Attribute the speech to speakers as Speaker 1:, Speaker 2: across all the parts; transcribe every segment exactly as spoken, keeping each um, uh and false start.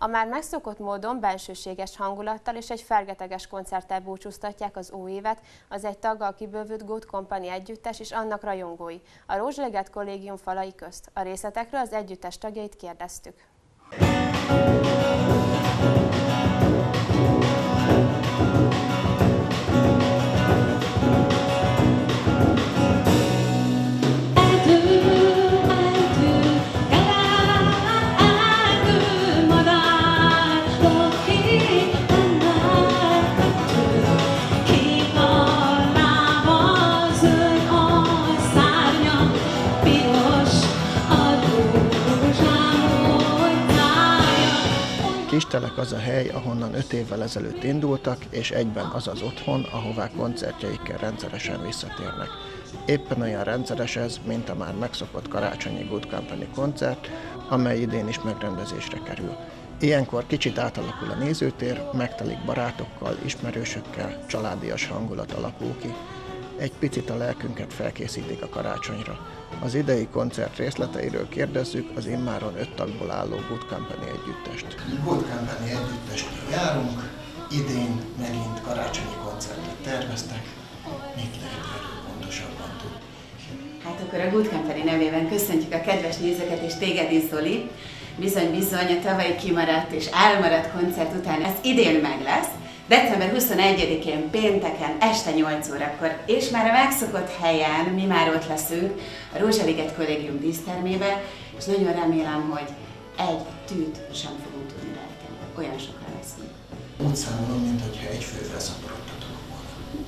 Speaker 1: A már megszokott módon bensőséges hangulattal és egy fergeteges koncerttel búcsúztatják az új évet az egy taggal kibővült Good Company együttes és annak rajongói, a Rózsaliget Kollégium falai közt. A részletekről az együttes tagjait kérdeztük.
Speaker 2: Kistelek az a hely, ahonnan öt évvel ezelőtt indultak, és egyben az az otthon, ahová koncertjeikkel rendszeresen visszatérnek. Éppen olyan rendszeres ez, mint a már megszokott karácsonyi Good Company koncert, amely idén is megrendezésre kerül. Ilyenkor kicsit átalakul a nézőtér, megtelik barátokkal, ismerősökkel, családias hangulat alakul ki. Egy picit a lelkünket felkészítik a karácsonyra. Az idei koncert részleteiről kérdezzük az immáron öt tagból álló Good Company együttest. Good Company együttestől járunk, idén megint karácsonyi koncertet terveztek. Mit lehet erről pontosabban tudni?
Speaker 3: Hát akkor a Good Company nevében köszöntjük a kedves nézőket és téged is, Zoli. Bizony-bizony a tavalyi kimaradt és elmaradt koncert után ez idén meg lesz. december huszonegyedikén pénteken este nyolc órakor, és már a megszokott helyen mi már ott leszünk, a Rózsaliget Kollégium dísztermében, és nagyon remélem, hogy egy tűt sem fogunk tudni rejteni. Olyan sokan leszünk.
Speaker 2: Úgy számolom, mintha egy fővel szaporodtatok volna.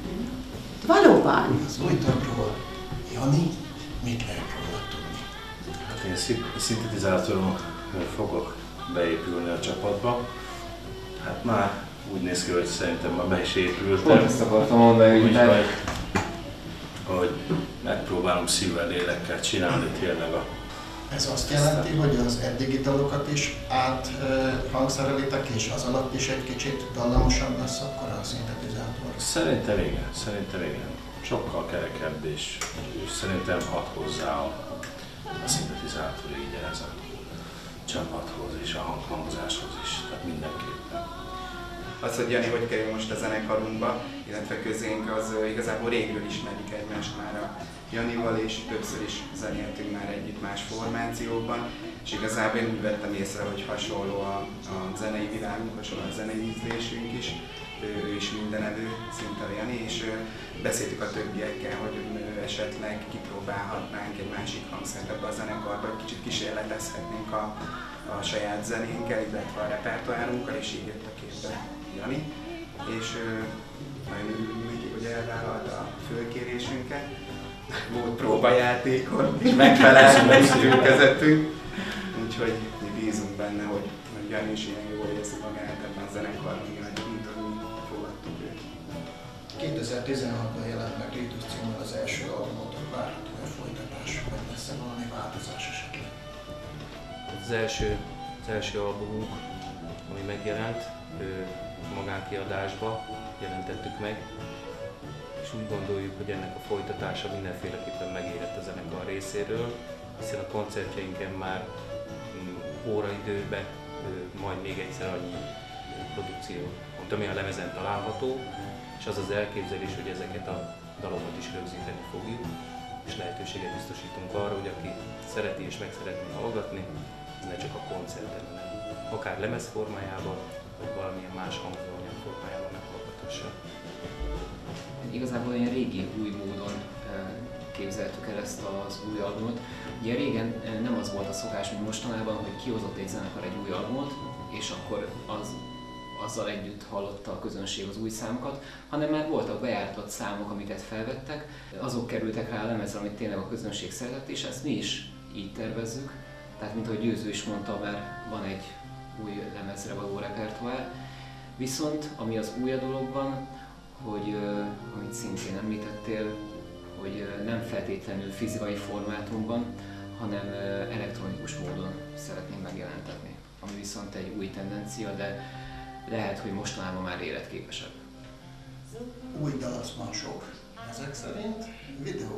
Speaker 3: Valóban?
Speaker 2: Az új tagról, Jani, mit lehet róla tudni?
Speaker 4: Hát én szintetizátoron fogok beépülni a csapatba. Hát már úgy néz ki, hogy szerintem már be is épültem.
Speaker 5: Pont ezt akartam mondani, hogy,
Speaker 4: hogy, majd, hogy megpróbálom szívvel, lélekkel csinálni tényleg a...
Speaker 2: Ez azt jelenti, hogy az eddigi dalokat is áthangszerelitek, és az alatt is egy kicsit dallamosabb lesz akkor a szintetizátor?
Speaker 4: Szerintem igen, szerintem igen. Sokkal kerekebb, és, és szerintem hat hozzá a, a szintetizátor így ez a csapathoz és a hanghangzáshoz is, tehát mindenképpen.
Speaker 6: Az, hogy Jani hogy kerül most a zenekarunkba, illetve közénk, az igazából régről ismerjük egymást már a Janival, és többször is zenéltünk már együtt más formációkban, és igazából én úgy vettem észre, hogy hasonló a, a zenei világunk, hasonló a zenei ízlésünk is, ő, ő is mindenevő, szinte a Jani, és beszéltük a többiekkel, hogy esetleg kipróbálhatnánk egy másik hangszert ebbe a zenekarba, hogy kicsit kísérletezhetnénk a, a saját zenénkkel, illetve a repertoárunkkal, és így jött a képbe Jani, és nagyon örülünk neki, hogy elvállalta a fölkérésünket. Volt próbajátékon, és megfelelően közöttünk, úgyhogy mi bízunk benne, hogy Jani is ilyen jól érzi magát ebben a zenekarban, mint ahogy mi fogadtuk őt.
Speaker 2: kétezer-tizenhatban jelent meg Ritus címmel az első albumotok, várható a folytatás, vagy lesz-e valami változás esetleg?
Speaker 7: Az első, az első albumunk, ami megjelent, magánkiadásba jelentettük meg, és úgy gondoljuk, hogy ennek a folytatása mindenféleképpen megérett a zenekar részéről, hiszen a koncertjeinken már óraidőben majd még egyszer annyi produkció, ami a lemezen található, és az az elképzelés, hogy ezeket a dalokat is rögzíteni fogjuk, és lehetőséget biztosítunk arra, hogy aki szereti és meg szeretné hallgatni, ez ne csak a koncerten, hanem akár lemez formájában, vagy valamilyen más hangzóanyag formájában meghallgathassa.
Speaker 5: Igazából ilyen régi, új módon képzeltük el ezt az új albumot. Ugye régen nem az volt a szokás, mint mostanában, hogy kihozott egy zenekar egy új albumot, és akkor az, azzal együtt hallotta a közönség az új számokat, hanem már voltak bejártott számok, amiket felvettek, azok kerültek rá a lemezre, amit tényleg a közönség szeretett, és ezt mi is így tervezzük. Tehát, mint ahogy Győző is mondta, már van egy új lemezre való repertoár. Viszont, ami az új a dologban, hogy, amit szintén említettél, hogy nem feltétlenül fizikai formátumban, hanem elektronikus módon szeretnénk megjelentetni. Ami viszont egy új tendencia, de lehet, hogy mostanában már életképesebb.
Speaker 2: Új dal az van sok. Ezek szerint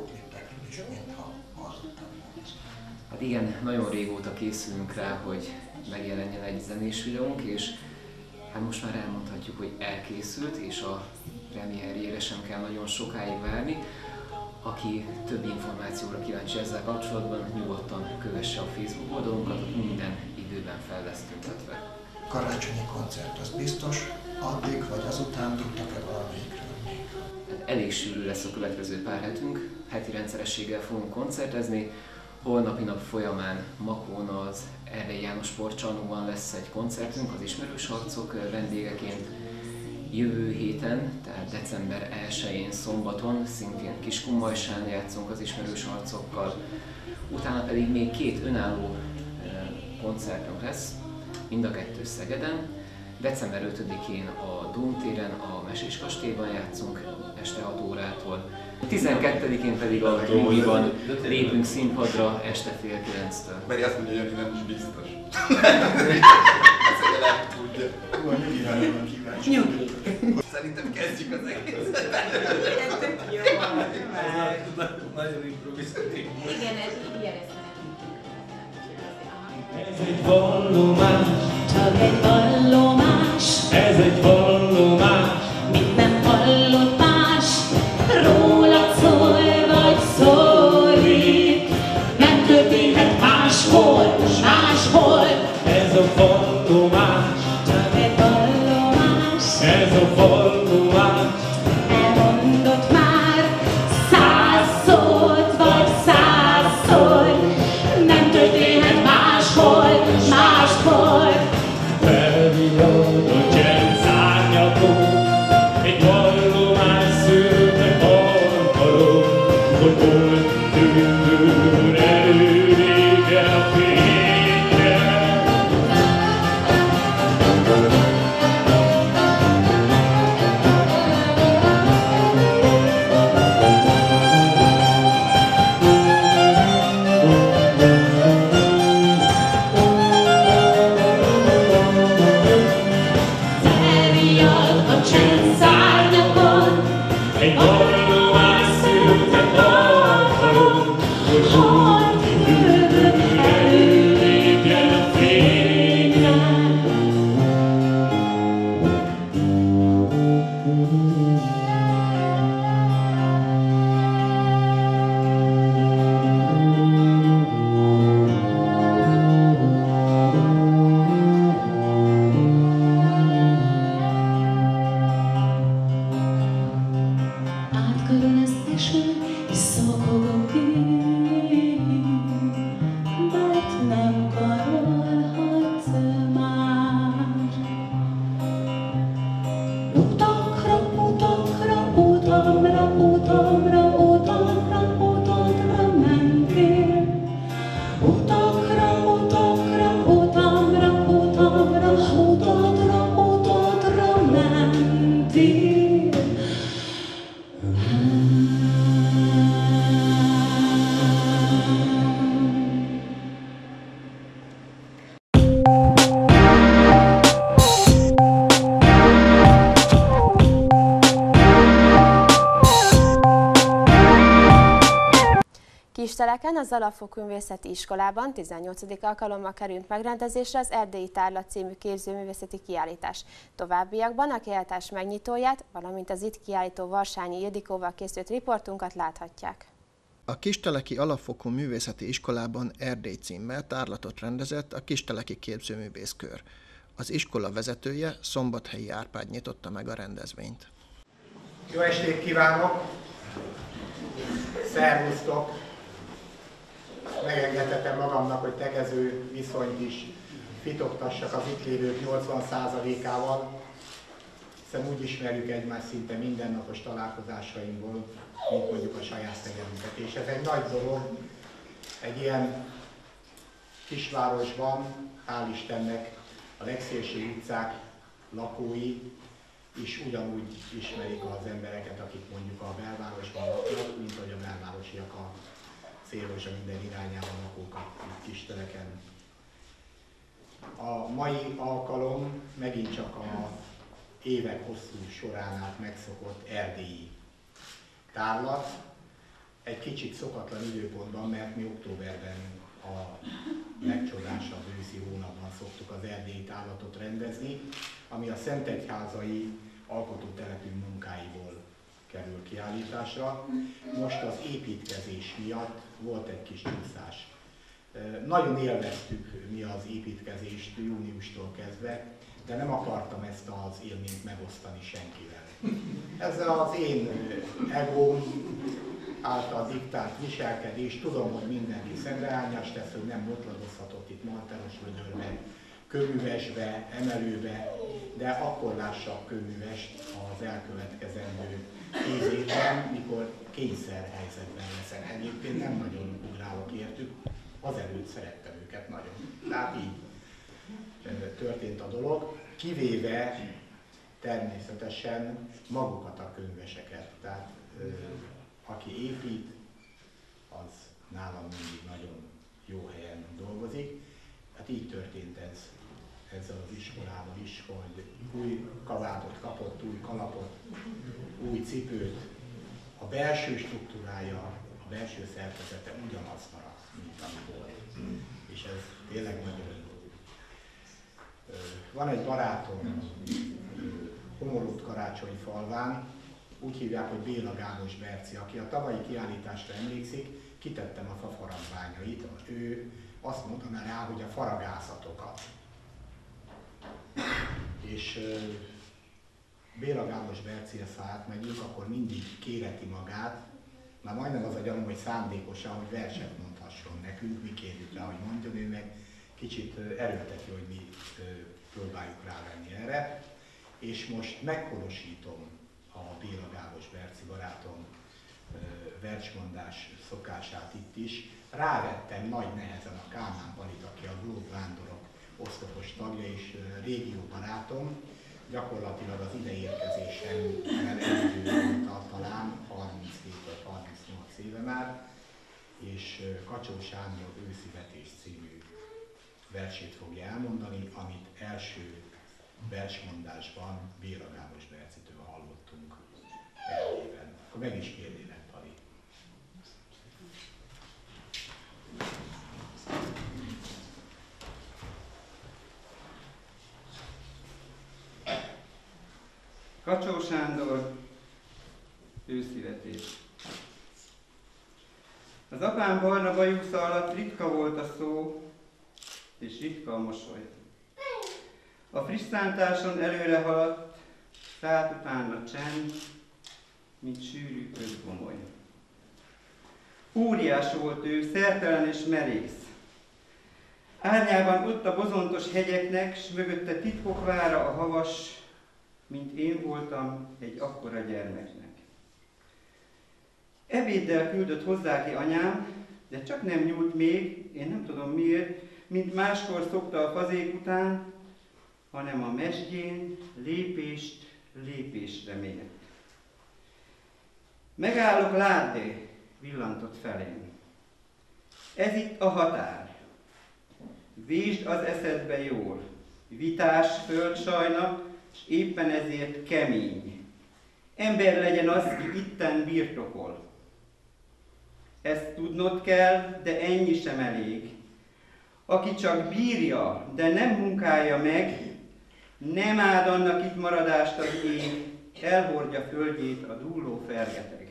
Speaker 2: videóklipekről is, mintha hallottam volna.
Speaker 5: Hát igen, nagyon régóta készülünk rá, hogy megjelenjen egy zenés videónk, és hát most már elmondhatjuk, hogy elkészült, és a premierjére sem kell nagyon sokáig várni. Aki több információra kíváncsi ezzel kapcsolatban, nyugodtan kövesse a Facebook oldalunkat, ott minden időben fel lesz tüntetve.
Speaker 2: Karácsonyi koncert az biztos, addig vagy azután tudtak-e valamelyikről még?
Speaker 5: Elég sűrű lesz a következő pár hetünk, heti rendszerességgel fogunk koncertezni. Holnapi nap folyamán Makón az Erdélyi János Sportcsarnokban lesz egy koncertünk az ismerős arcok vendégeként. Jövő héten, tehát december elsején szombaton szintén Kiskunmajsán játszunk az ismerős arcokkal. Utána pedig még két önálló koncertünk lesz, mind a kettő Szegeden. december ötödikén a Dóm téren, a Mesés kastélyban játszunk este hat órától. tizenkettedikén pedig a Dómiban lépünk színpadra este fél kilenctől.
Speaker 6: Mert azt mondja, hogy nem is biztos.
Speaker 3: Nyugi.
Speaker 6: Szerintem kezdjük az egészet.
Speaker 3: Tök jó.
Speaker 4: Nagyon improvizatív.
Speaker 3: Igen, ez ilyen ezt
Speaker 8: Ez egy vallomás,
Speaker 9: csak egy vallomás,
Speaker 8: ez egy vallomás,
Speaker 9: mit nem hallott más, rólad szól vagy szólít, nem történhet máshol, máshol.
Speaker 8: ez a vallomás,
Speaker 9: Csak egy vallomás,
Speaker 8: ez a vallomás,
Speaker 9: elmondott már száz szót vagy százszor, nem történhet máshol, máshol.
Speaker 8: felvillad a csend szárnyakon, egy vallomás szőke alkalom, hogy volt tündőr előrége a fényre.
Speaker 9: Felriad a csend szárnyakon,
Speaker 8: Egy vallomás született alkalom, hogy
Speaker 9: hogy tündőr
Speaker 8: lépjen a fényre.
Speaker 9: Átkarol az eső, és szokogok én, mert nem karolhatsz már. Utakra, utakra, utamra, utamra, utamra, utadra mentél. Utakra, utakra, utamra, utamra, utadra, utadra mentél.
Speaker 1: Kisteleken az Alapfokú Művészeti Iskolában tizennyolcadik alkalommal került megrendezésre az Erdélyi Tárlat című képzőművészeti kiállítás. Továbbiakban a kiállítás megnyitóját, valamint az itt kiállító Varsányi Ildikóval készült riportunkat láthatják.
Speaker 2: A Kisteleki Alapfokú Művészeti Iskolában Erdély címmel tárlatot rendezett a Kisteleki Képzőművészkör. Az iskola vezetője, Szombathelyi Árpád nyitotta meg a rendezvényt.
Speaker 10: Jó estét kívánok! Szervusztok! Megengedhetem magamnak, hogy tegező viszonyt is fitoktassak az itt lévők nyolcvan százalékával, hiszen úgy ismerjük egymást szinte mindennapos találkozásainkból, mint mondjuk a saját Szegedünket. És ez egy nagy dolog, egy ilyen kisvárosban, hál' Istennek, a legszélső utcák lakói is ugyanúgy ismerik az embereket, akik mondjuk a belvárosban laknak, mint ahogy a belvárosiak a Szélvárosra minden irányában lakókat itt Kisteleken. A mai alkalom megint csak a évek hosszú során át megszokott erdélyi tárlat. Egy kicsit szokatlan időpontban, mert mi októberben a legcsodásabb őszi hónapban szoktuk az erdélyi távlatot rendezni, ami a Szentegyházai alkotótelepű munkáiból kerül kiállításra. Most az építkezés miatt volt egy kis csúszás. Nagyon élveztük mi az építkezést júniustól kezdve, de nem akartam ezt az élményt megosztani senkivel. Ez az én egóm által diktált viselkedés, tudom, hogy mindenki szemreányás tesz, hogy nem botlagozhatott itt Malteros vödörbe, kőművesbe, emelőbe, de akkor lássak kőművest az elkövetkezendő tíz évben, mikor kényszerhelyzetben leszek. Egyébként nem nagyon ugrálok értük, azelőtt szerettem őket nagyon. Tehát így történt a dolog, kivéve természetesen magukat a könyveseket. Tehát aki épít, az nálam mindig nagyon jó helyen dolgozik. Hát így történt ez ezzel az iskolával is, hogy új kabátot kapott, új kalapot, új cipőt. A belső struktúrája, a belső szerkezete ugyanaz maradt, mint ami volt. És ez tényleg nagyon jó. Van egy barátom Homorút Karácsonyfalván, úgy hívják, hogy Béla Gábos Berci, aki a tavalyi kiállításra emlékszik, kitettem a fafaragványait. Ő azt mondaná rá, hogy a faragászatokat. És Béla Gábos Bercihez, ha átmegyünk, akkor mindig kéreti magát, már majdnem az a gyanúm, hogy szándékosan, hogy verset mondhasson nekünk, mi kérjük rá, hogy mondjon, ő meg kicsit erőlteti, hogy mi próbáljuk rávenni erre. És most meghonosítom a Béla Gábos Berci barátom versmondás szokását itt is. Rávettem nagy nehezen a Kálmán Palit, aki a Globe Vándorok oszlopos tagja és régió barátom. Gyakorlatilag az ideérkezésemmel együtt volt talán harminchét vagy harmincnyolc éve már, és Kacsó Sándor Őszi vetés című versét fogja elmondani, amit első versmondásban Béla Gábos Bercitől hallottunk elében. Akkor meg is kérnélek, Pali.
Speaker 11: Kacsó Sándor, őszi vetés. Az apám barna bajusza alatt ritka volt a szó, és ritka a mosoly. A friss szántáson előre haladt, szállt utána csend, mint sűrű közgomoly. Óriás volt ő, szertelen és merész. Árnyában ott a bozontos hegyeknek, s mögötte titkok vára a havas, mint én voltam egy akkora gyermeknek. Ebéddel küldött hozzá ki anyám, de csak nem nyújt még, én nem tudom miért, mint máskor szokta a fazék után, hanem a mesdjén lépést lépésre mért. Megállok, láddé, villantott felém. Ez itt a határ. Vésd az eszedbe jól. Vitás földsajna, és éppen ezért kemény. Ember legyen az, ki itten birtokol. Ezt tudnod kell, de ennyi sem elég. Aki csak bírja, de nem munkálja meg, nem áld annak itt maradást az ég, elhordja földjét a dúló fergeteg.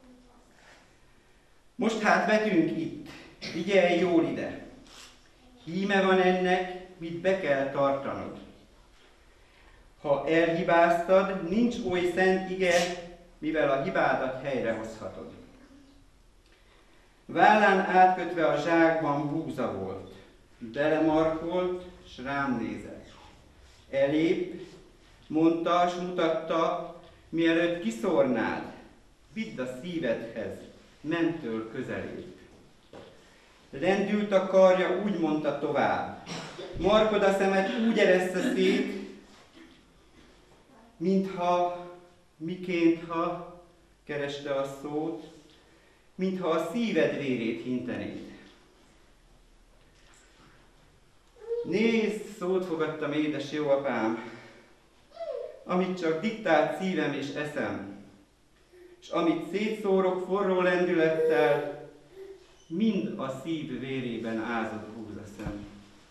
Speaker 11: Most hát vetünk itt, figyelj jól ide. Híme van ennek, mit be kell tartanod. Ha elhibáztad, nincs oly szent ige, mivel a hibádat helyrehozhatod. Vállán átkötve a zsákban búza volt, belemarkolt, s rám nézett. Elép, mondta, s mutatta, mielőtt kiszórnád, vidd a szívedhez, mentől közelébb. Lendült a karja, úgy mondta tovább. Markod a szemed, úgy ereszte szét, mintha, miként ha, kereste a szót, mintha a szíved vérét hintenéd. Nézd, szót fogadtam, édes jó apám, amit csak diktált szívem és eszem, és amit szétszórok forró lendülettel, mind a szív vérében ázott búzaszem.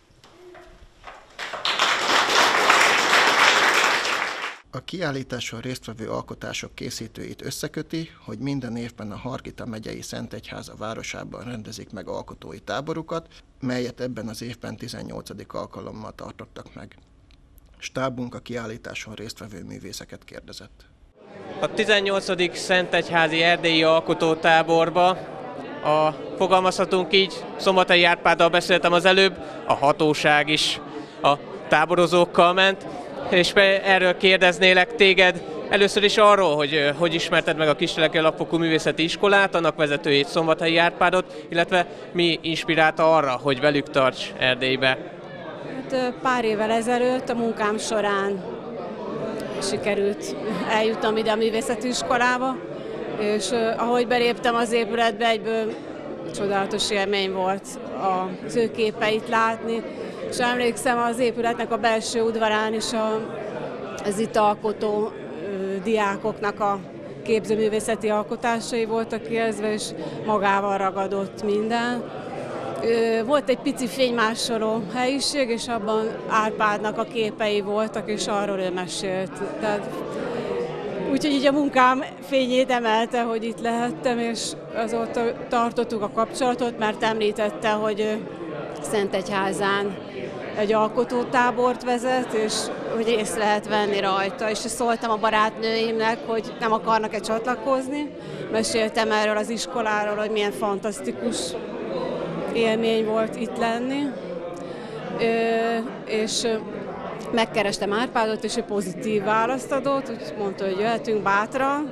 Speaker 2: A kiállításon résztvevő alkotások készítőit összeköti, hogy minden évben a Hargita megyei Szentegyháza városában rendezik meg alkotói táborukat, melyet ebben az évben tizennyolcadik alkalommal tartottak meg. Stábunk a kiállításon résztvevő művészeket kérdezett.
Speaker 12: A tizennyolcadik Szentegyházi erdélyi alkotótáborba, a, fogalmazhatunk így, Szombathelyi Árpáddal beszéltem az előbb, a hatóság is a táborozókkal ment, és erről kérdeznélek téged először is arról, hogy hogy ismerted meg a Kisteleki Alapfokú Művészeti Iskolát, annak vezetőjét, Szombathelyi Árpádot, illetve mi inspirálta arra, hogy velük tarts Erdélybe?
Speaker 13: Hát pár évvel ezelőtt a munkám során sikerült eljutnom ide a művészeti iskolába, és ahogy beléptem az épületbe, egyből csodálatos élmény volt az ő képeit látni, és emlékszem az épületnek a belső udvarán is a, az itt alkotó ö, diákoknak a képzőművészeti alkotásai voltak kijelzve, és magával ragadott minden. Ö, volt egy pici fénymásoló helyiség, és abban Árpádnak a képei voltak, és arról ő mesélt. Tehát, úgyhogy így a munkám fényét emelte, hogy itt lehettem, és azóta tartottuk a kapcsolatot, mert említette, hogy Szentegyházán egy alkotótábort vezet, és hogy részt lehet venni rajta. És szóltam a barátnőimnek, hogy nem akarnak-e csatlakozni. Meséltem erről az iskoláról, hogy milyen fantasztikus élmény volt itt lenni. És megkerestem Árpádot, és ő pozitív választ adott, úgy mondta, hogy jöhetünk bátran.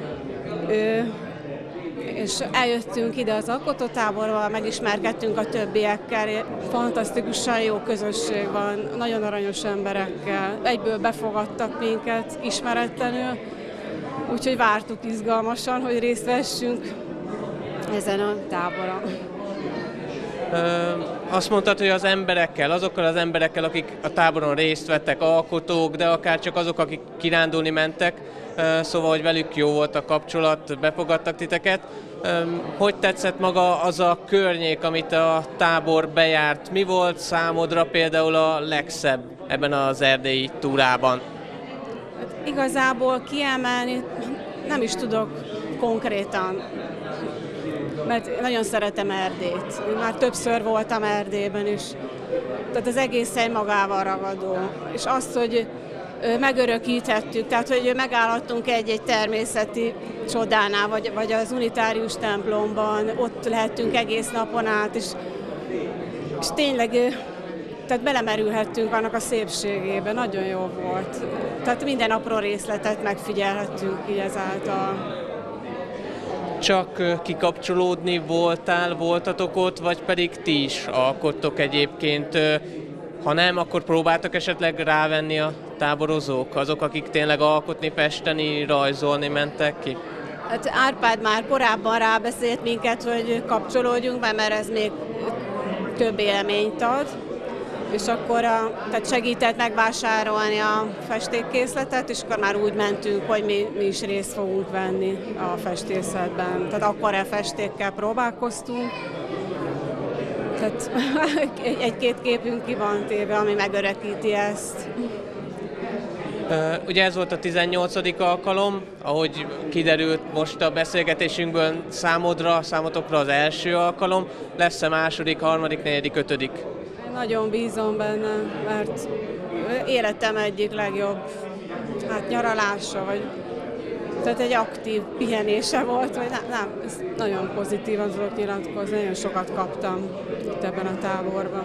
Speaker 13: És eljöttünk ide az alkotótáborba, megismerkedtünk a többiekkel, fantasztikusan jó közösség van, nagyon aranyos emberekkel, egyből befogadtak minket ismeretlenül, úgyhogy vártuk izgalmasan, hogy részt vessünk ezen a táboron.
Speaker 12: Ö, azt mondtad, hogy az emberekkel, azokkal az emberekkel, akik a táboron részt vettek, alkotók, de akár csak azok, akik kirándulni mentek, szóval, hogy velük jó volt a kapcsolat, befogadtak titeket. Hogy tetszett maga az a környék, amit a tábor bejárt? Mi volt számodra például a legszebb ebben az erdélyi túrában?
Speaker 13: Hát igazából kiemelni nem is tudok konkrétan, mert nagyon szeretem Erdélyt. Én már többször voltam Erdélyben is. Tehát az egész hely magával ragadó. És azt, hogy megörökíthettük, tehát hogy megállhattunk egy-egy természeti csodánál, vagy, vagy az unitárius templomban, ott lehettünk egész napon át, és, és tényleg tehát belemerülhettünk annak a szépségébe, nagyon jó volt. Tehát minden apró részletet megfigyelhettünk így ezáltal.
Speaker 12: Csak kikapcsolódni voltál, voltatok ott, vagy pedig ti is alkottok egyébként? Ha nem, akkor próbáltak esetleg rávenni a táborozók, azok, akik tényleg alkotni, festeni, rajzolni mentek ki?
Speaker 13: Hát Árpád már korábban rábeszélt minket, hogy kapcsolódjunk be, mert ez még több élményt ad, és akkor a, tehát segített megvásárolni a festékkészletet, és akkor már úgy mentünk, hogy mi, mi is részt fogunk venni a festészetben. Tehát akvarell festékkel próbálkoztunk. Tehát egy-két képünk ki van téve, ami megörökíti ezt.
Speaker 12: Ugye ez volt a tizennyolcadik alkalom, ahogy kiderült most a beszélgetésünkből, számodra, számotokra az első alkalom. Lesz-e második, harmadik, negyedik, ötödik?
Speaker 13: Én nagyon bízom benne, mert életem egyik legjobb hát, nyaralása, vagy tehát egy aktív pihenése volt, vagy nem, nem, ez nagyon pozitívan tudok nyilatkozni, nagyon sokat kaptam itt ebben a táborban.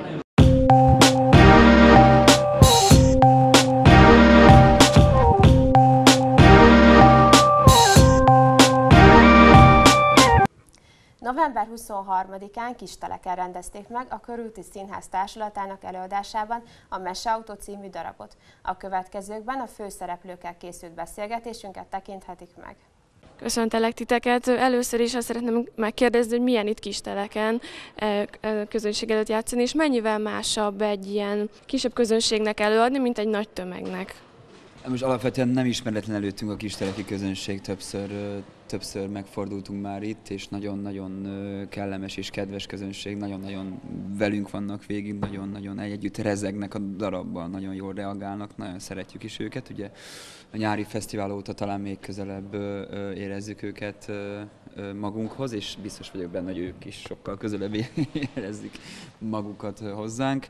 Speaker 1: november huszonharmadikán Kisteleken rendezték meg a Körúti Színház Társulatának előadásában a Meseautó című darabot. A következőkben a főszereplőkkel készült beszélgetésünket tekinthetik meg.
Speaker 14: Köszöntelek titeket. Először is azt szeretném megkérdezni, hogy milyen itt Kisteleken közönség előtt játszani, és mennyivel másabb egy ilyen kisebb közönségnek előadni, mint egy nagy tömegnek?
Speaker 15: Most alapvetően nem ismeretlen előttünk a kisteleki közönség, többször, többször megfordultunk már itt, és nagyon-nagyon kellemes és kedves közönség, nagyon-nagyon velünk vannak végig, nagyon-nagyon együtt rezegnek a darabban, nagyon jól reagálnak, nagyon szeretjük is őket. Ugye a nyári fesztivál óta talán még közelebb érezzük őket magunkhoz, és biztos vagyok benne, hogy ők is sokkal közelebb érezzük magukat hozzánk.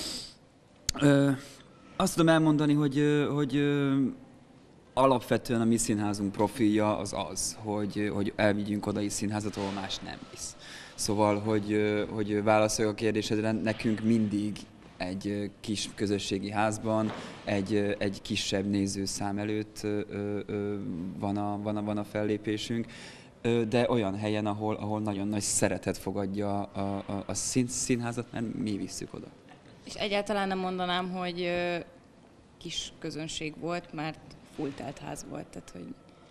Speaker 15: Azt tudom elmondani, hogy, hogy alapvetően a mi színházunk profilja az az, hogy, hogy elvigyünk oda is színházat, ahol más nem visz. Szóval, hogy, hogy válaszoljak a kérdésedre, nekünk mindig egy kis közösségi házban, egy, egy kisebb nézőszám előtt van a, van, a, van a fellépésünk, de olyan helyen, ahol, ahol nagyon nagy szeretet fogadja a, a, a szín, színházat, mert mi visszük oda.
Speaker 16: És egyáltalán nem mondanám, hogy kis közönség volt, mert full telt ház volt, tehát hogy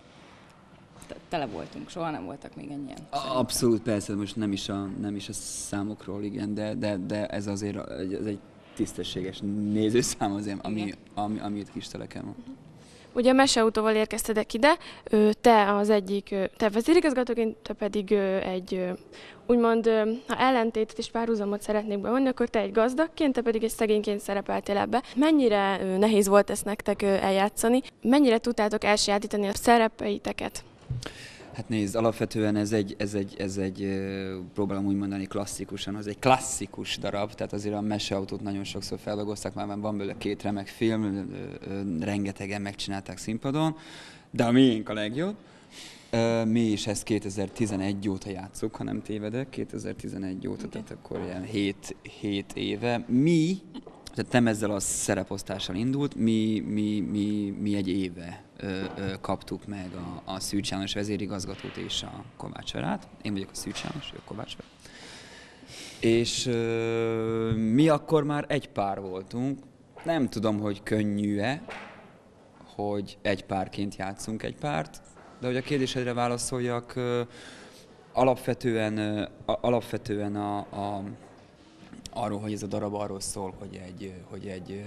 Speaker 16: tele voltunk, soha nem voltak még ennyien.
Speaker 15: Abszolút, persze, most nem is a, nem is a számokról, igen, de, de, de ez azért ez egy tisztességes nézőszám azért, ami, ami, ami itt Kisteleken van.
Speaker 14: Ugye a meseautóval érkeztetek ide, te az egyik, te vezérigazgatóként, te pedig egy, úgymond, ha ellentétet és párhuzamot szeretnék bevonni, akkor te egy gazdagként, te pedig egy szegényként szerepeltél ebbe. Mennyire nehéz volt ezt nektek eljátszani? Mennyire tudtátok elsajátítani a szerepeiteket?
Speaker 15: Hát nézd, alapvetően ez egy, ez egy, ez egy próbálom úgy mondani klasszikusan, az egy klasszikus darab, tehát azért a meseautót nagyon sokszor feldolgozták, már van belőle két remek film, rengetegen megcsinálták színpadon, de a miénk a legjobb. Mi is ezt kétezer-tizenegy óta játszunk, ha nem tévedek, kétezer-tizenegy óta, tehát akkor ilyen hét éve. Mi, tehát nem ezzel a szereposztással indult, mi, mi, mi, mi egy éve ö, ö, kaptuk meg a, a Szűcs János vezérigazgatót és a Kovács Verát. Én vagyok a Szűcs János, ő a Kovács Vera. És ö, mi akkor már egy pár voltunk. Nem tudom, hogy könnyű-e, hogy egy párként játszunk egy párt, de hogy a kérdésedre válaszoljak, ö, alapvetően, ö, alapvetően a, a arról, hogy ez a darab arról szól, hogy egy, hogy egy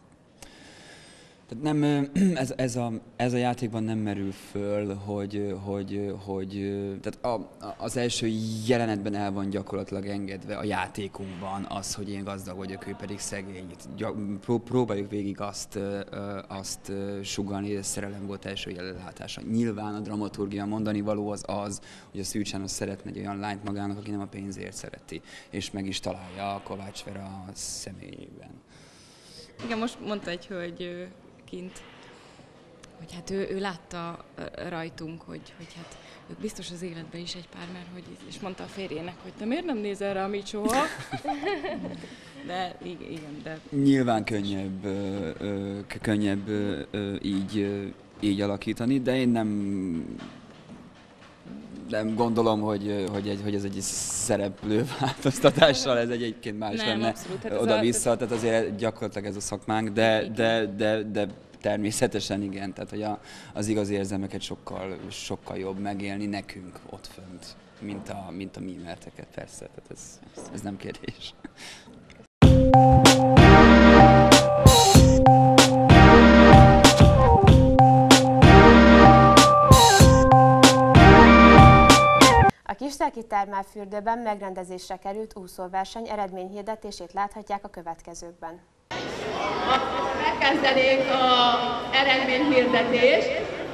Speaker 15: tehát nem, ez, ez, a, ez a játékban nem merül föl, hogy, hogy, hogy tehát a, az első jelenetben el van gyakorlatilag engedve a játékunkban az, hogy én gazdag vagyok, ő pedig szegény. Próbáljuk végig azt, azt sugallni, hogy a szerelem volt első jelenlátása. Nyilván a dramaturgia mondani való az az, hogy a Szűcs János szeretne egy olyan lányt magának, aki nem a pénzért szereti, és meg is találja a Kovács Vera személyében.
Speaker 16: Igen, most mondta egy hölgy kint, hogy hát ő, ő látta rajtunk, hogy, hogy hát ők biztos az életben is egy pár, mert hogy, és mondta a férjének, hogy te miért nem nézel rá mit soha? De igen, de... Nyilván
Speaker 15: könnyebb, ö, ö, könnyebb ö, így, ö, így alakítani, de én nem, nem gondolom, hogy, hogy, egy, hogy ez egy szereplő változtatással, ez egyébként más
Speaker 16: nem,
Speaker 15: lenne
Speaker 16: abszolút,
Speaker 15: oda-vissza, tehát azért gyakorlatilag ez a szakmánk, de, de, de, de természetesen igen, tehát hogy a, az igazi érzelmeket sokkal, sokkal jobb megélni nekünk ott fönt, mint a, mint a mímerteket, persze, tehát ez, ez nem kérdés.
Speaker 1: A Kistelki termálfürdőben megrendezésre került úszóverseny eredményhirdetését láthatják a következőkben.
Speaker 17: Megkezdenénk az eredményhirdetést.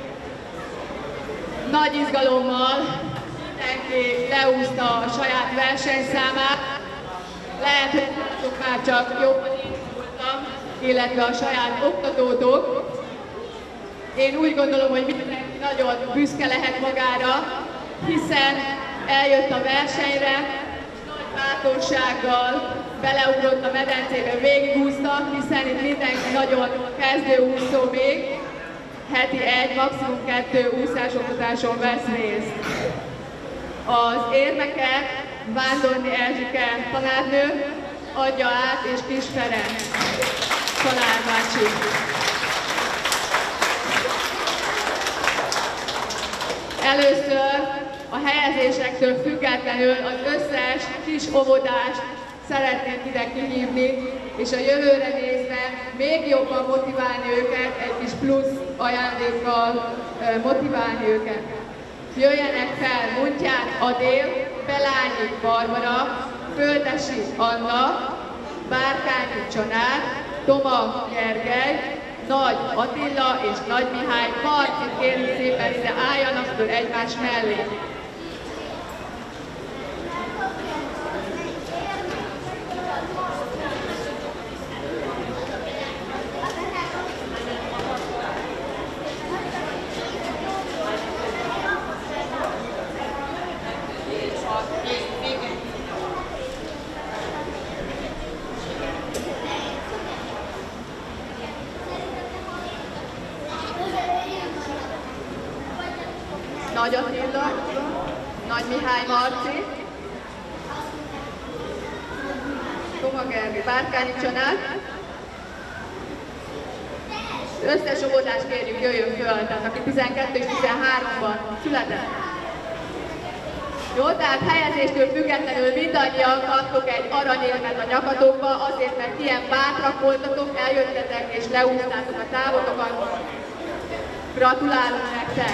Speaker 17: Nagy izgalommal mindenki leúszta a saját versenyszámát. Lehet, hogy már csak jobban indultam, illetve a saját oktatótok. Én úgy gondolom, hogy mindenki nagyon büszke lehet magára, hiszen eljött a versenyre, nagy bátorsággal beleugrott a medencébe, végigúszta, hiszen itt mindenki nagyon kezdőúszó még, heti egy, maximum kettő úszásoktatáson vesz részt. Az érmeket Vándorné Erzsike tanárnő adja át, és Kis Ferenc tanárbácsi. Először a helyezésektől függetlenül az összes kis óvodás szeretnénk ide kihívni, és a jövőre nézve még jobban motiválni őket, egy kis plusz ajándékkal motiválni őket. Jöjjenek fel Muntyán Adél, Belányi Barbara, Földesi Anna, Bárkányi Csanád, Toma Gergely, Nagy Attila és Nagy Mihály. Marcit kérjük szépen ide álljanak föl egymás mellé. Nagy Attila, Nagy Mihály Marci, Toma Gergely, Bárkányi Csanád. Összes óvodást kérjük, jöjjön föl, tehát aki tizenkettő és tizenháromban született. Jó, tehát helyezéstől függetlenül mindannyian kaptok egy aranyérmet a nyakatokba, azért, mert ilyen bátrak voltatok, eljöttetek és leúztátok a távotokat. Gratulálunk nektek!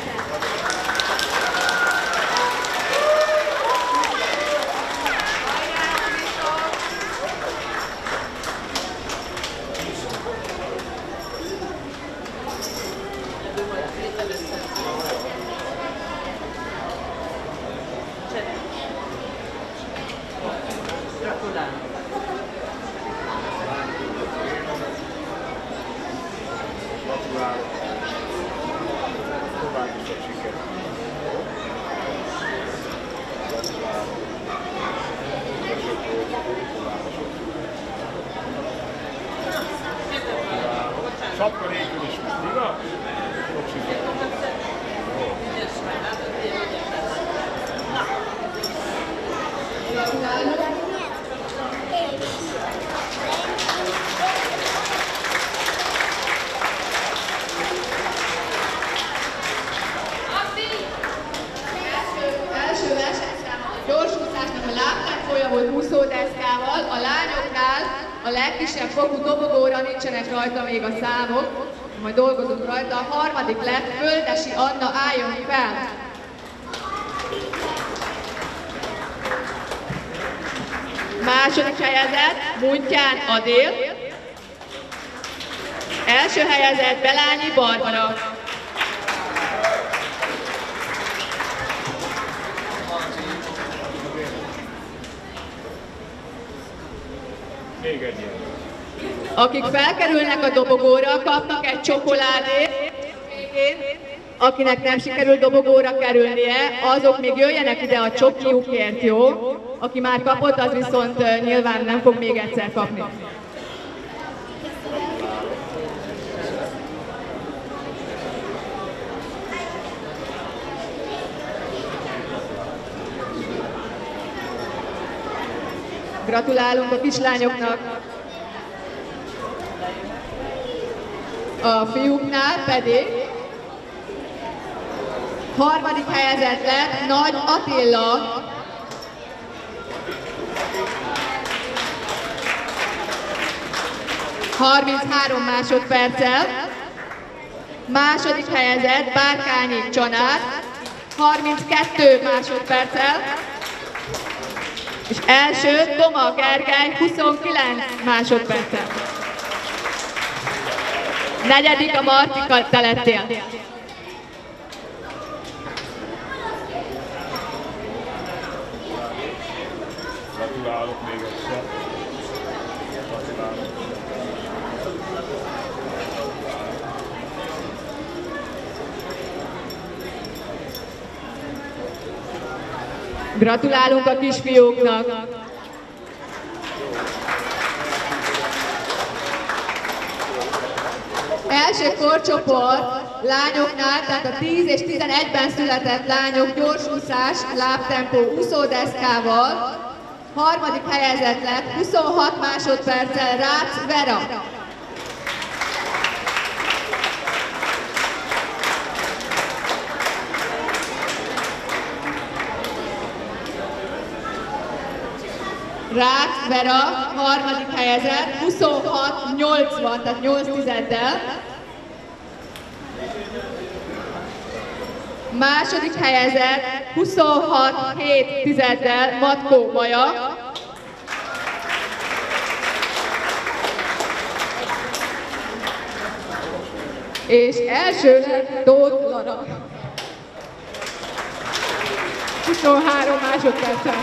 Speaker 18: Sapka nélkül is, igaz? Sok sikert!
Speaker 17: Első versenyszám a gyorsúszásnak a lábtányfolya volt úszódeszkával, a lányoknál a legkisebb fokú dobogóra nincsenek rajta még a számok, majd dolgozunk rajta. A harmadik lett Földesi Anna, álljon fel! Második helyezett Muntyán Adél. Első helyezett Belányi Barbara.
Speaker 18: Még egy ilyen.
Speaker 17: Akik felkerülnek a dobogóra, kapnak egy csokoládét. Akinek nem sikerült dobogóra kerülnie, azok még jöjjenek ide a csokiukért, jó? Aki már kapott, az viszont nyilván nem fog még egyszer kapni. Gratulálunk a kislányoknak! A fiúknál pedig harmadik helyezett lett Nagy Attila. harminchárom másodperccel. Második helyezett Bárkányi Csanád. harminckettő másodperccel. És első Toma Gergely huszonkilenc másodperccel. Negyedik a Martika, te lettél.
Speaker 18: Gratulálok még egyszer. Gratulálok.
Speaker 17: Gratulálunk a kisfiúknak. Első korcsoport lányoknál, tehát a tíz és tizenegyben született lányok gyorsúszás, lábtempó úszódeszkával. Harmadik helyezett lett huszonhat másodperccel Rácz Vera. Rácz Vera, harmadik helyezett, huszonhat nyolcvan, tehát nyolc tizeddel. Második helyezett, huszonhat hét tizeddel, Matkó Maja. És első lett Tóth Lara. huszonhárom másodperccel.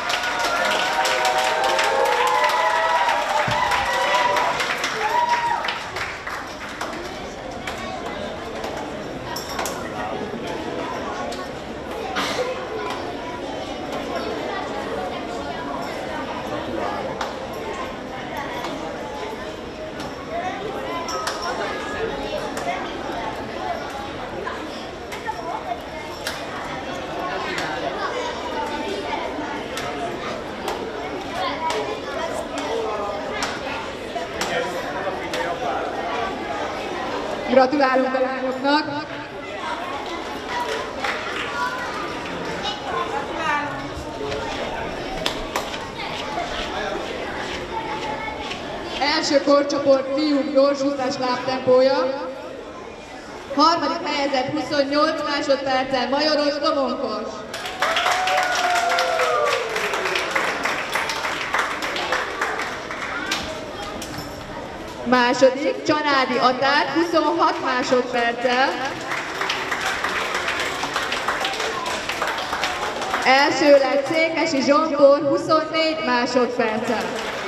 Speaker 17: Gratulálunk a lányoknak! Első korcsoport fiúk gyorsúszás lábtempója. Harmadik helyezett huszonnyolc másodperccel Majoros Domonkos. Második, Csanádi Atár, huszonhat másodperccel. Első lett Székesi Zsombor, huszonnégy másodperccel.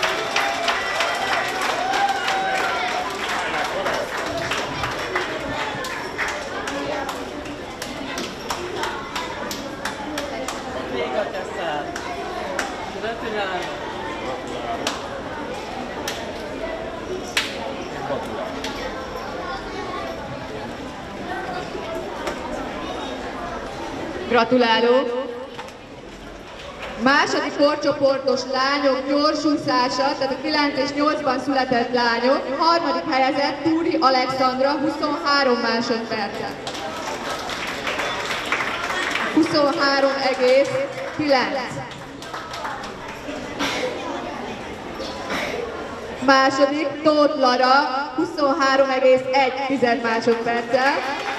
Speaker 17: Gratuláló! Második korcsoportos lányok gyorsúszása, tehát a kilenc és nyolcban született lányok, harmadik helyezett Túri Alexandra, huszonhárom másodperccel. huszonhárom egész kilenc. Második Tóth Lara, huszonhárom egész egy másodperccel.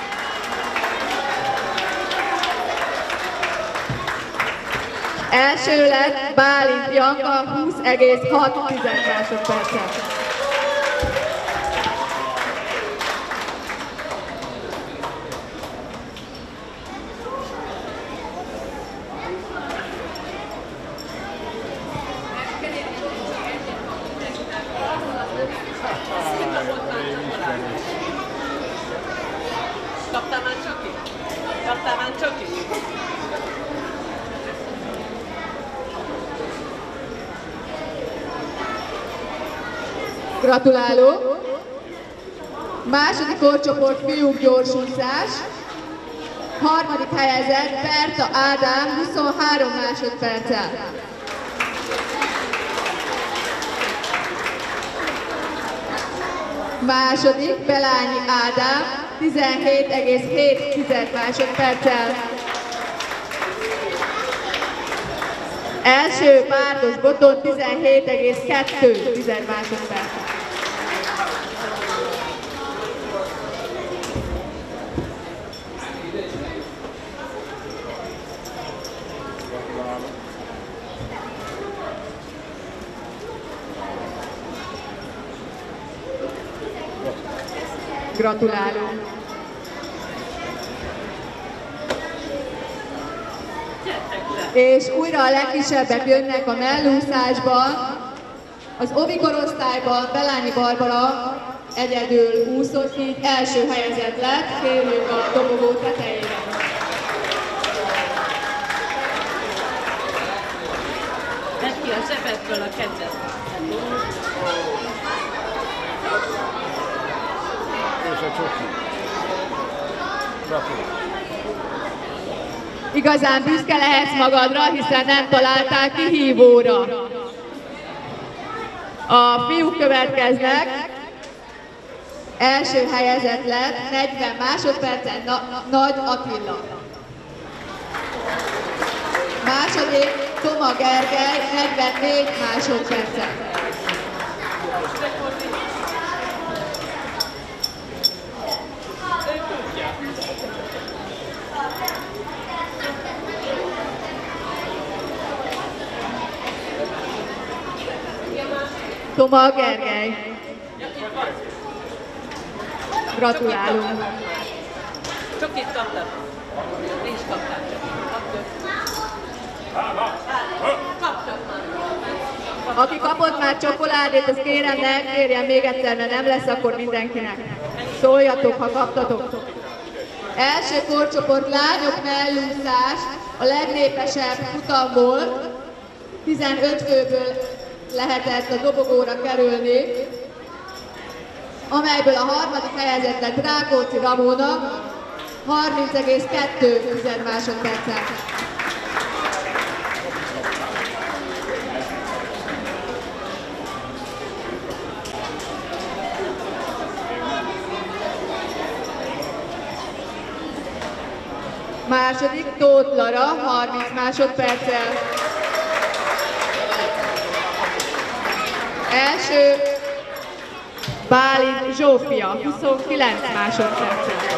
Speaker 17: Első lett Bálint Janka, húsz egész hat másodperccel.
Speaker 19: Kaptál már csokit? Kaptál már csokit?
Speaker 17: Gratuláló! Második korcsoport fiúk gyorsúszás. Harmadik helyezett Berta Ádám, huszonhárom másodperccel. Második Belányi Ádám, tizenhét egész hét másodperccel. Első Bárdos Boton, tizenhét egész kettő másodperccel. Gratulálunk! És újra a legkisebbek jönnek a mellúszásban. Az ovi korosztályban Belányi Barbara egyedül úszott, így első helyezett lett, kérjük a dobogó tetejére.
Speaker 19: Vedd ki a zsebedből a kedvet.
Speaker 18: És a csoki. Gratulálok!
Speaker 17: Igazán büszke lehetsz magadra, hiszen nem találták kihívóra. A fiúk következnek. Első helyezett lett, negyven másodpercen Na Nagy Attila. Második Toma Gergely negyvennégy másodpercet. Toma Gergely. Gratulálunk!
Speaker 19: Csokit kaptam. Nincs kaptál csokit.
Speaker 17: Aki kapott már csokoládét, azt kérem, ne kérjen még egyszer, mert nem lesz akkor mindenkinek. Szóljatok, ha kaptatok. Első korcsoport lányok mellúszás, a legnépesebb futam volt. tizenöt főből lehetett a dobogóra kerülni, amelyből a harmadik helyezett lett Rákóczi Ramona, harminc egész kettő másodpercet. Második Tóth Lara, harminc másodperccel. Első Bálint Zsófia, huszonkilenc másodperccel.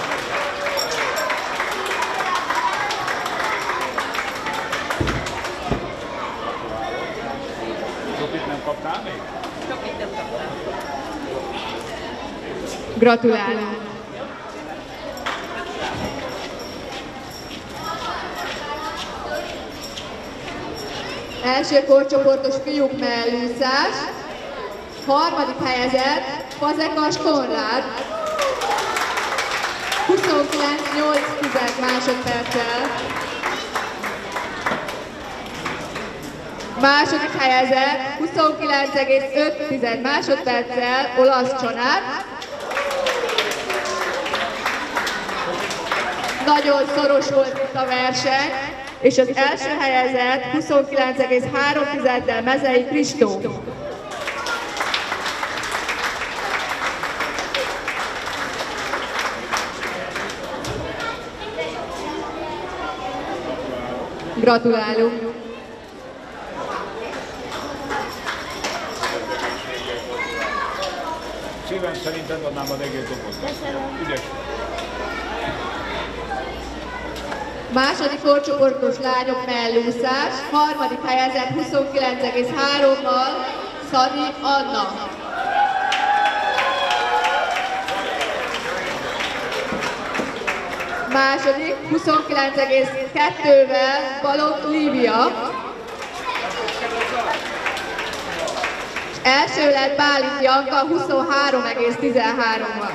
Speaker 18: Csokit nem kaptál még?
Speaker 19: Csokit nem kaptál.
Speaker 17: Gratulálunk! Első korcsoportos fiúk mellúszás, harmadik helyezett Fazekas Konrád, huszonkilenc egész nyolc másodperccel. Második helyezett huszonkilenc egész öt másodperccel Olasz Csanád. Nagyon szoros volt itt a verseny, és az első helyezett huszonkilenc egész három Mezei Kristó. Gratulálunk!
Speaker 18: Szívem szerint adnám az egész dobot. Ügyes.
Speaker 17: Második korcsoportos lányok mellúszás, harmadik helyezett huszonkilenc egész hárommal Szani Anna. Második huszonkilenc egész kettővel Balogh Lívia. Első lett Bálint Janka huszonhárom egész tizenhárommal.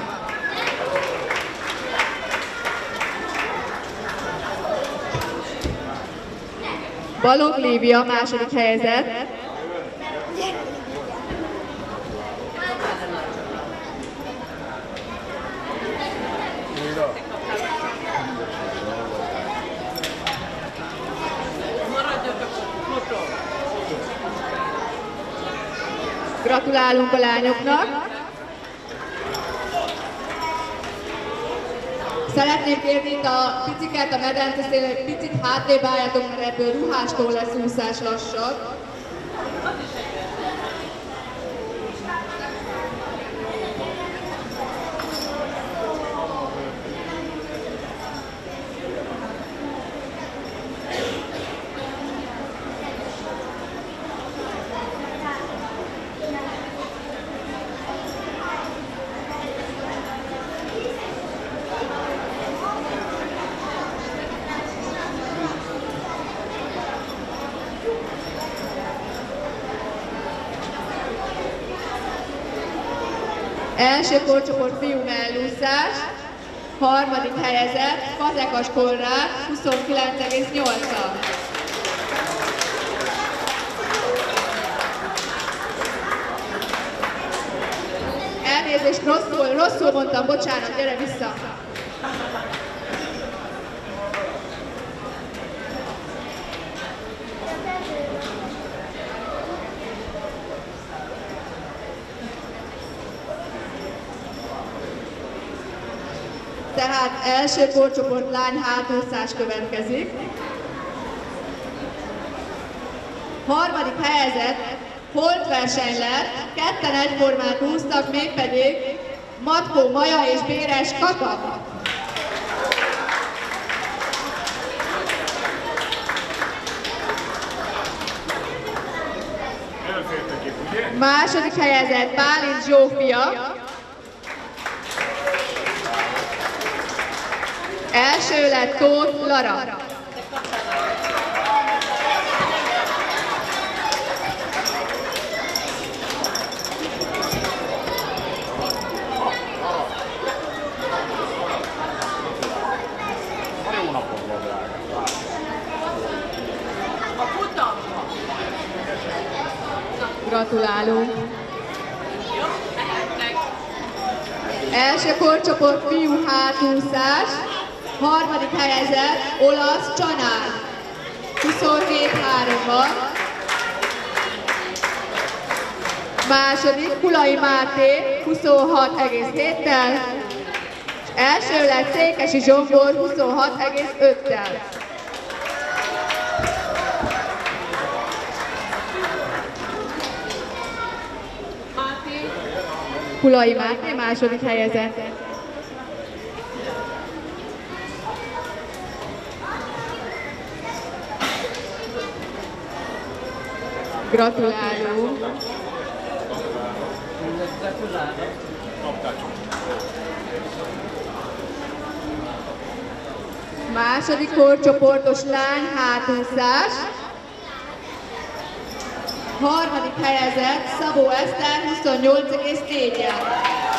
Speaker 17: Balogh Lívia második helyezett. Gratulálunk a lányoknak! Szeretném kérni itt a piciket, a medenceszél, egy picit hátrébb álljatok, mert ebből ruhástól lesz úszás lassan. Első korcsoport fiú mellúszás, harmadik helyezett Fazekas Konrád huszonkilenc egész nyolccal. Elnézést, rosszul, rosszul mondtam, bocsánat, gyere vissza! Tehát első korcsoport lány hátúszás következik. Harmadik helyezett holtverseny lett, ketten egyformát úsztak, mégpedig Matkó Maja és Béres Kata. Második helyezett Bálint Zsófia. Első lett Tóth Lara. Gratulálunk! Első korcsoport fiú hátúszás, harmadik helyezett olasz Csanár, huszonhét háromban. Második Kulai Máté, huszonhat egész héttel. És első lett Székesi Zsombor, huszonhat egész öttel. Kulai Máté második helyezett. Gratulálunk! Második korcsoportos lány hátúszás. Harmadik helyezett Szabó Eszter huszonnyolc egész négyel.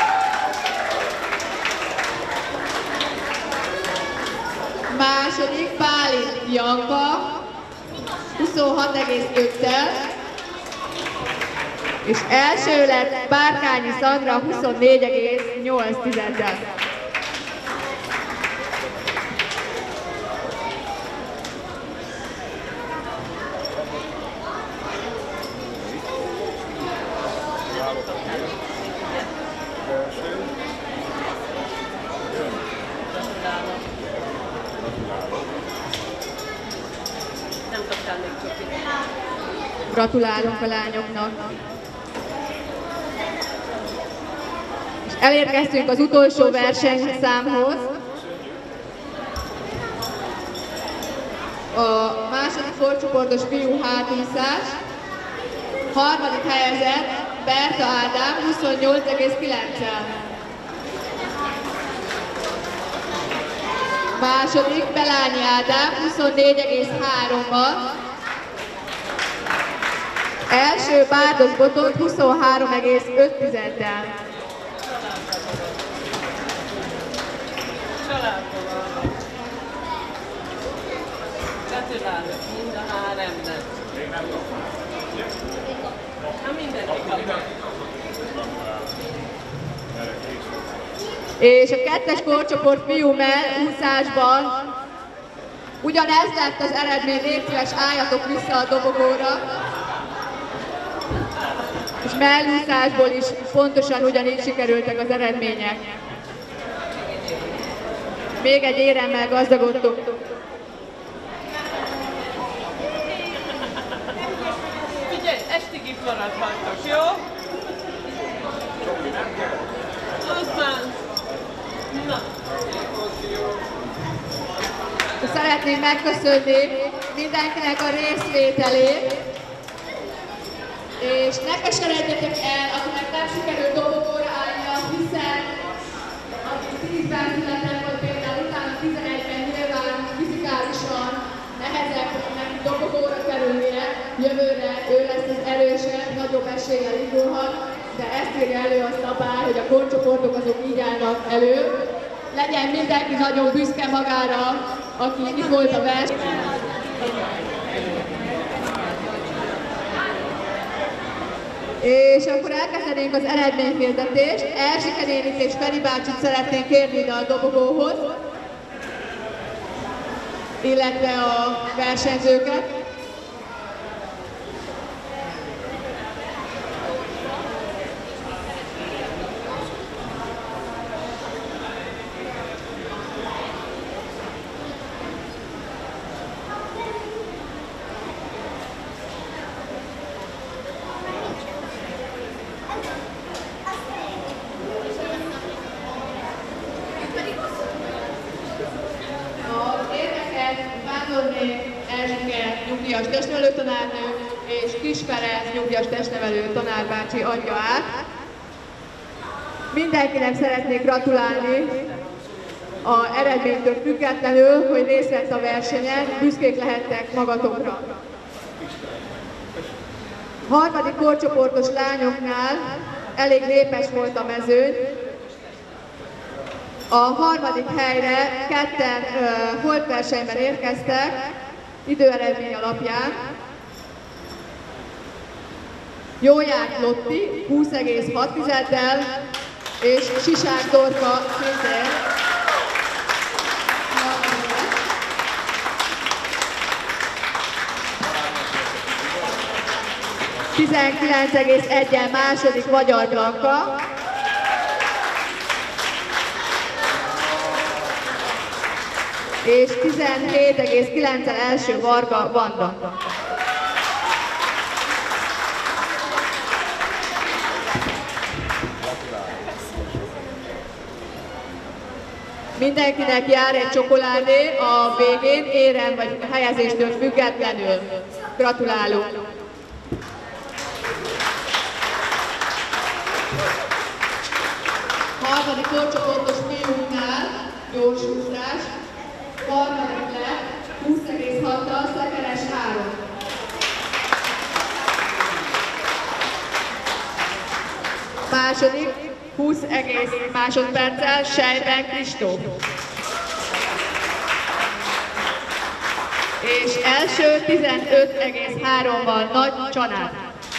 Speaker 17: Második Bálint Janka huszonhat egész öttel. És első lett Bárkányi Szandra huszonnégy egész nyolc tizeddel. Gratulálunk a lányoknak! És elérkeztünk az utolsó versenyszámhoz. A második korcsoportos fiú hátúszás. Harmadik helyezett Berta Ádám huszonnyolc egész kilenccel. Második Belányi Ádám huszonnégy egész hárommal. Első Bárdos Botond huszonhárom egész öt tizeddel.
Speaker 19: Gratulálok mind a háromnak. Na mindenki kapott.
Speaker 17: És a kettes korcsoport fiú mellúszásban ugyanez lett az eredmény, légy szíves, álljatok vissza a dobogóra. És mellúszásból is pontosan ugyanígy sikerültek az eredmények. Még egy éremmel gazdagodtunk.
Speaker 19: Figyelj, estig itt maradhattok, jó? Aztán. Na.
Speaker 17: Szeretném megköszönni mindenkinek a részvételét. És ne keseredjetek el, akinek nem sikerült dobogóra állnia, hiszen aki tízben született, vagy például utána tizenegyben nyilván fizikálisan nehezebb neki dobogóra kerülnie, jövőre ő lesz az erősebb, nagyobb eséllyel indulhat, de ezt írja elő a szabály, hogy a korcsoportok azok így állnak elő. Legyen mindenki nagyon büszke magára, aki itt volt a verseny. És akkor elkezdenénk az eredményhirdetést. Erzsike nénit és Feri bácsit szeretnénk kérni ide a dobogóhoz, illetve a versenyzőket. nyugdíjas testnevelő tanárnő és Kis Ferenc nyugdíjas testnevelő tanárbácsi adja át. Mindenkinek szeretnék gratulálni a eredménytől függetlenül, hogy részt vett a versenyen, büszkék lehettek magatokra. A harmadik korcsoportos lányoknál elég népes volt a mezőny. A harmadik helyre ketten uh, holtversenyben érkeztek, időeredmény alapján. Jóját Lotti húsz egész hat tizeddel és Sisák Dorka szintén tizenkilenc egész egyel második Magyar Blanka, és tizenhét egész kilenccel első Varga Vanda. Mindenkinek jár egy csokoládé a végén, érem vagy helyezéstől függetlenül. Gratulálunk! Harmadik korcsoportos fiúknál gyorsúszás, harmadik lett húsz egész hattal Szekeres három. Második húsz egész másodperccel Sejben Kristóf. És első tizenöt egész hárommal Nagy Csanát.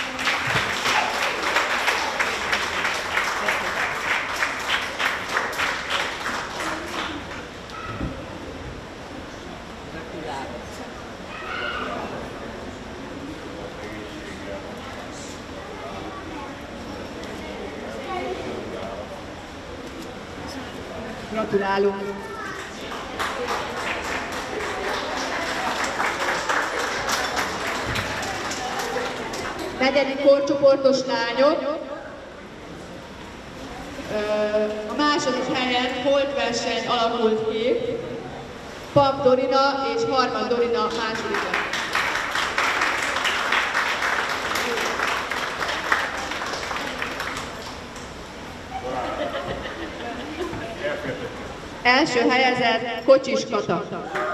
Speaker 17: Gratulálunk! Negyedik korcsoportos lányok. A második helyen holtverseny alakult ki. Pap Dorina és Harman Dorina második lett. Első helyezett Kocsis Kata.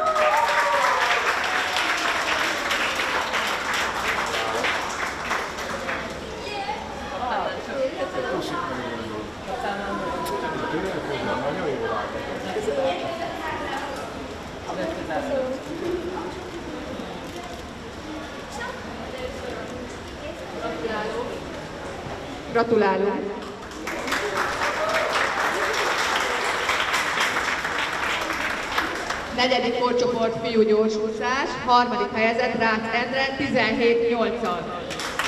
Speaker 17: Gratulálunk! Negyedik korcsoport fiú gyorsúszás, harmadik helyezett Rácz Endre tizenhét nyolccal.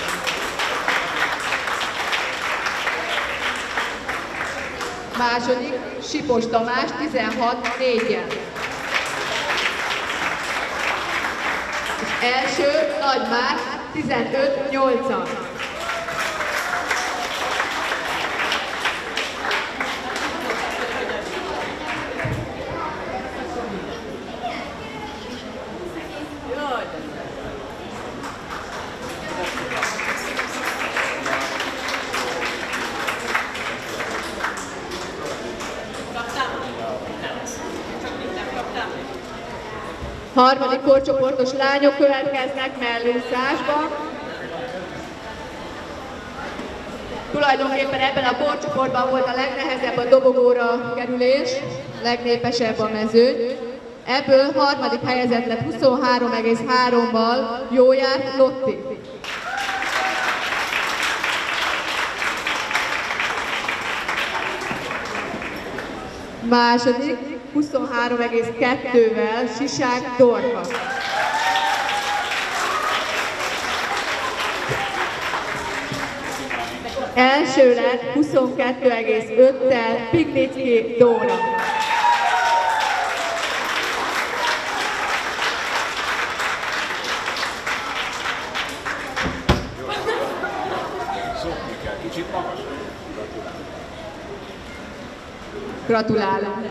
Speaker 17: Második Sipos Tamás tizenhat néggyel. És első Nagy Márk tizenöt nyolccal. Harmadik korcsoportos lányok következnek mellúszásba. Tulajdonképpen ebben a korcsoportban volt a legnehezebb a dobogóra kerülés, legnépesebb a mezőny. Ebből harmadik helyezett lett huszonhárom egész hárommal Jóját Lotti. Második huszonhárom egész kettővel Sisák Dorka. Első lett huszonkettő egész öttel Pignicki Dóra. Gratulálok!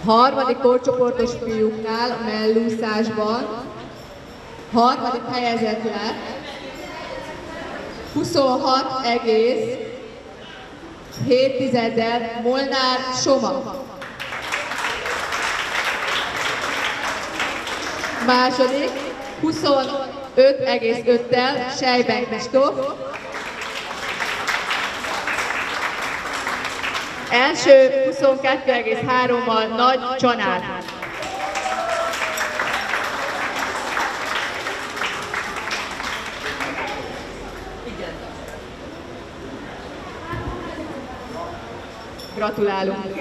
Speaker 17: Harmadik korcsoportos fiúknál a mellúszásban harmadik helyezett lett huszonhat egész hét tizeddel Molnár Soma. Második huszonöt egész öttel Sejben Kristóf. Első huszonkettő egész hárommal Nagy Csanár. Gratulálunk!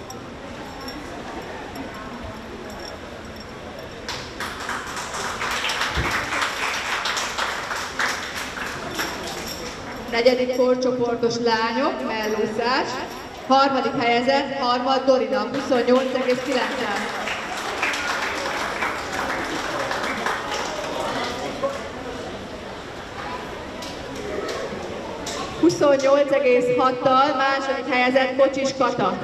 Speaker 17: Negyedik korcsoportos lányok, mellúszás. Harmadik helyezett, Harmad Dorina, huszonnyolc egész kilenccel. huszonnyolc egész hattal második helyezett Kocsis Kata.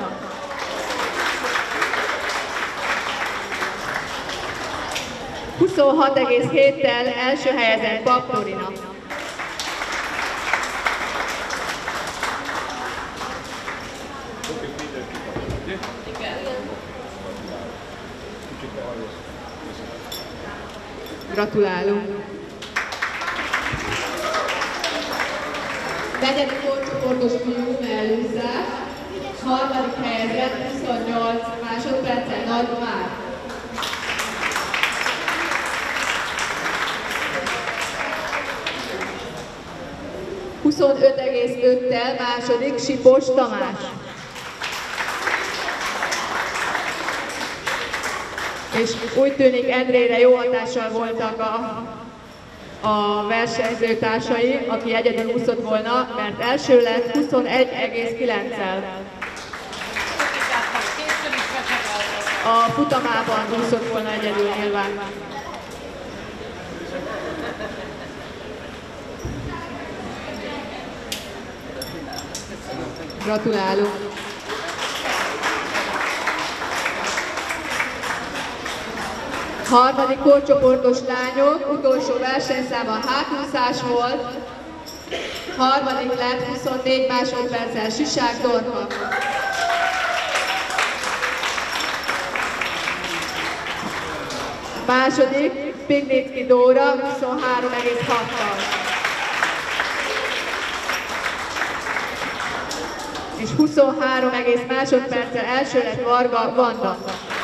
Speaker 17: huszonhat egész héttel első helyezett Pap Dorina. Gratulálunk! Negyedik korcsoportos fiú mellúszás, harmadik helyezett huszonnyolc másodperccel Nagy Már. huszonöt egész öttel második Sipos Tamás. És úgy tűnik Endrére jó hatással voltak a, a versenyzőtársai, aki egyedül úszott volna, mert első lett huszonegy egész kilenccel. A futamában úszott volna egyedül nyilván. Gratulálunk! Harmadik korcsoportos lányok, utolsó versenyszáma hátúszás volt, harmadik lett huszonnégy másodperccel Sisák Dorka. Második Pignitsky Dóra huszonhárom egész hattal. És huszonhárom egész másodperccel első lett Varga Vanda.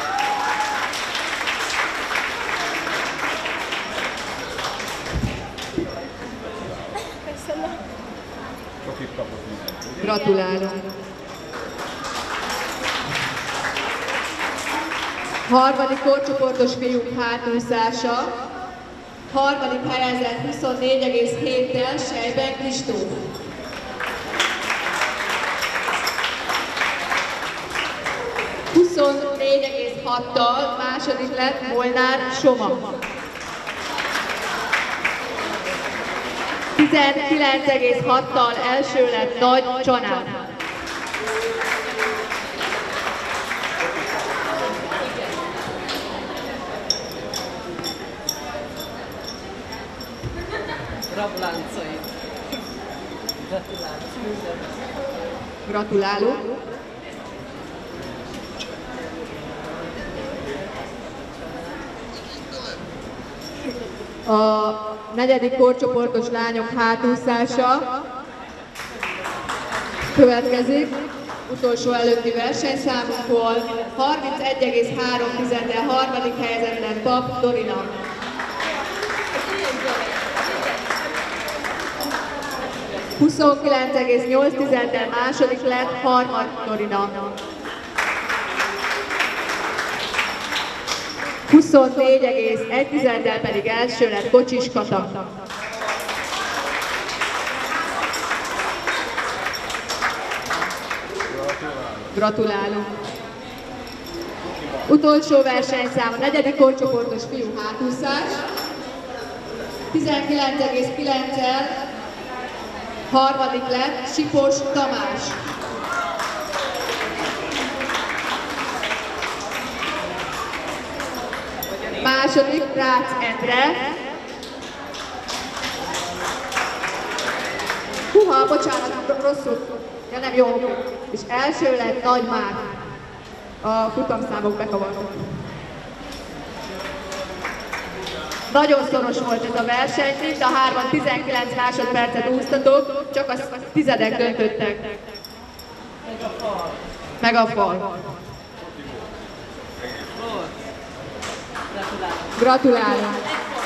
Speaker 17: Gratulálunk! Harmadik korcsoportos fiúk hátúszása, harmadik helyezett huszonnégy egész héttel Sejben Kristóf. huszonnégy egész hattal második lett Molnár Soma. tizenkilenc egész hattal első lett Nagy Csanár.
Speaker 19: Rabláncai.
Speaker 17: Gratulálunk! A negyedik korcsoportos lányok hátúszása következik. Utolsó előtti versenyszámunk volt. harmincegy egész három tizeddel harmadik helyezett lett Pap Dorina. huszonkilenc egész nyolc tizeddel második lett Harmad Dorina. huszonnégy egész egy tizeddel pedig első lett Kocsis Kata. Gratulálunk! Utolsó versenyszám a negyedik korcsoportos fiú hátúszás. tizenkilenc egész kilenccel harmadik lett Sipos Tamás. második Rácz Endre. Húha, bocsánat, rosszul, ja nem jó. És első lett Nagy Márk. A futamszámok bekavartak. Nagyon szoros volt ez a verseny, mind a hárman tizenkilenc másodpercet úsztatok, csak a tizedek döntöttek. Meg a fal. Gratulálunk!